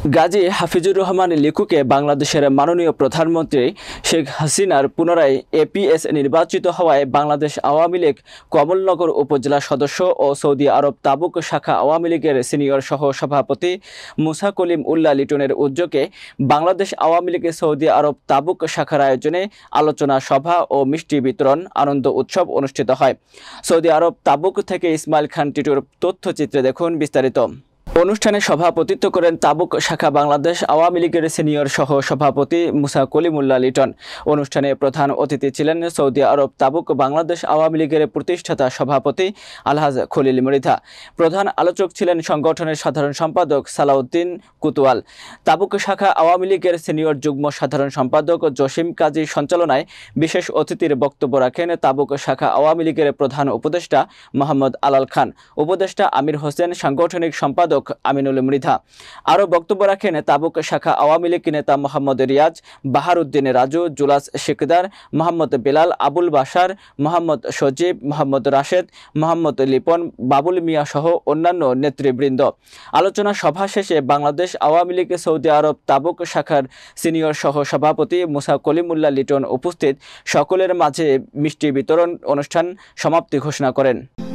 গাজী হাফিজুর রহমান লিকুকে বাংলাদেশের মাননীয় প্রধানমন্ত্রী শেখ হাসিনার পুনরায় এপিএস নির্বাচিত হওয়ায় বাংলাদেশ আওয়ামী লীগ কমলনগর উপজেলা সদস্য ও সৌদি আরব তাবুক শাখা আওয়ামী লীগের সিনিয়র সহ সভাপতি মুসা কলিম উল্লাহ লিটনের উদ্যোগে বাংলাদেশ আওয়ামী লীগের সৌদি আরব তাবুক শাখার আয়োজনে আলোচনা সভা ও মিষ্টি বিতরণ আনন্দ উৎসব অনুষ্ঠিত হয়। সৌদি আরব তাবুক থেকে ইসমাইল খান টিটুর তথ্যচিত্রে দেখুন বিস্তারিত। অনুষ্ঠানে সভাপতিত্ব করেন তাবুক শাখা বাংলাদেশ আওয়ামী লীগের সিনিয়র সহ সভাপতি মুসা কলিমুল্লাহ লিটন। অনুষ্ঠানে প্রধান অতিথি ছিলেন সৌদি আরব তাবুক বাংলাদেশ আওয়ামী লীগের প্রতিষ্ঠাতা সভাপতি আলহাজ খলিল মৃধা। প্রধান আলোচক ছিলেন সংগঠনের সাধারণ সম্পাদক সালাউদ্দিন কুতুয়াল। তাবুক শাখা আওয়ামী লীগের সিনিয়র যুগ্ম সাধারণ সম্পাদক জসিম কাজী সঞ্চালনায় বিশেষ অতিথির বক্তব্য রাখেন তাবুক শাখা আওয়ামী লীগের প্রধান উপদেষ্টা মোহাম্মদ আলাল খান, উপদেষ্টা আমির হোসেন, সাংগঠনিক সম্পাদক আমিনুল মৃধা। আরও বক্তব্য রাখেন তাবুক শাখা আওয়ামী লীগ নেতা মোহাম্মদ রিয়াজ, বাহারউদ্দিন রাজু, জুলাস শিকদার, মোহাম্মদ বেলাল, আবুল বাশার, মোহাম্মদ সজীব, মোহাম্মদ রাশেদ, মোহাম্মদ লিপন, বাবুল মিয়া সহ অন্যান্য নেতৃবৃন্দ। আলোচনা সভা শেষে বাংলাদেশ আওয়ামী লীগ সৌদি আরব তাবুক শাখার সিনিয়র সহ সভাপতি মুসা কলিমুল্লাহ লিটন উপস্থিত সকলের মাঝে মিষ্টি বিতরণ অনুষ্ঠান সমাপ্তি ঘোষণা করেন।